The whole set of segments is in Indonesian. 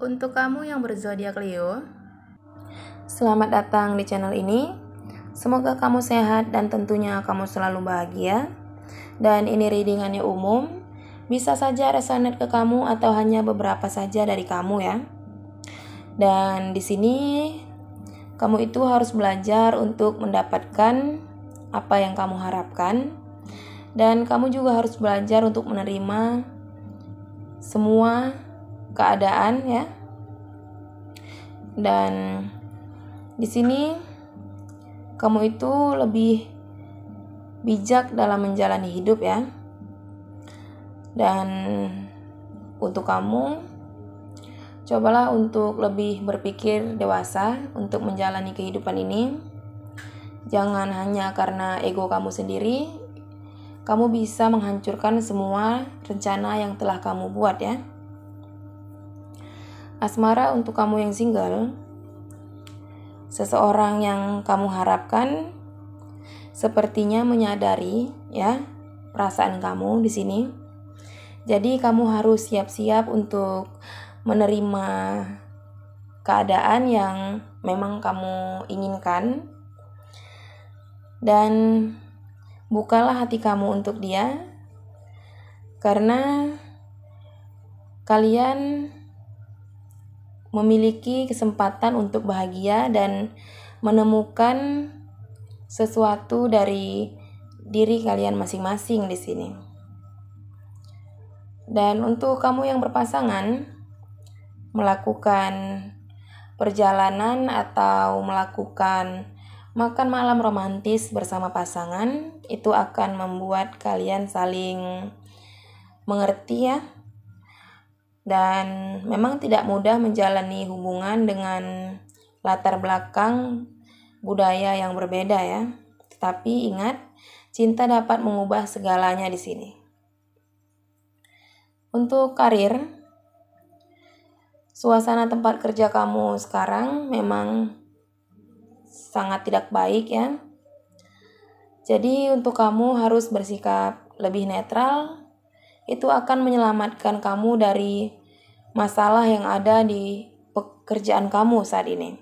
Untuk kamu yang berzodiak Leo, selamat datang di channel ini. Semoga kamu sehat dan tentunya kamu selalu bahagia. Dan ini readingannya umum, bisa saja resonate ke kamu atau hanya beberapa saja dari kamu ya. Dan di sini kamu itu harus belajar untuk mendapatkan apa yang kamu harapkan. Dan kamu juga harus belajar untuk menerima semua keadaan ya. Dan di sini kamu itu lebih bijak dalam menjalani hidup ya. Dan untuk kamu, cobalah untuk lebih berpikir dewasa untuk menjalani kehidupan ini. Jangan hanya karena ego kamu sendiri, kamu bisa menghancurkan semua rencana yang telah kamu buat ya. Asmara untuk kamu yang single, seseorang yang kamu harapkan sepertinya menyadari ya perasaan kamu di sini. Jadi kamu harus siap-siap untuk menerima keadaan yang memang kamu inginkan. Dan bukalah hati kamu untuk dia, karena kalian memiliki kesempatan untuk bahagia dan menemukan sesuatu dari diri kalian masing-masing di sini. Dan untuk kamu yang berpasangan, melakukan perjalanan atau melakukan makan malam romantis bersama pasangan, itu akan membuat kalian saling mengerti ya. Dan memang tidak mudah menjalani hubungan dengan latar belakang budaya yang berbeda ya. Tetapi ingat, cinta dapat mengubah segalanya di sini. Untuk karir, suasana tempat kerja kamu sekarang memang sangat tidak baik ya. Jadi untuk kamu harus bersikap lebih netral. Itu akan menyelamatkan kamu dari masalah yang ada di pekerjaan kamu saat ini.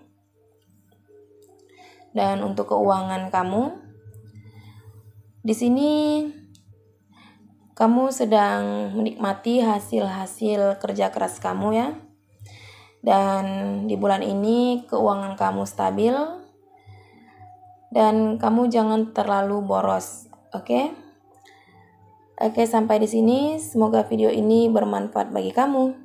Dan untuk keuangan kamu, di sini kamu sedang menikmati hasil-hasil kerja keras kamu ya. Dan di bulan ini keuangan kamu stabil dan kamu jangan terlalu boros, oke? Oke, sampai di sini. Semoga video ini bermanfaat bagi kamu.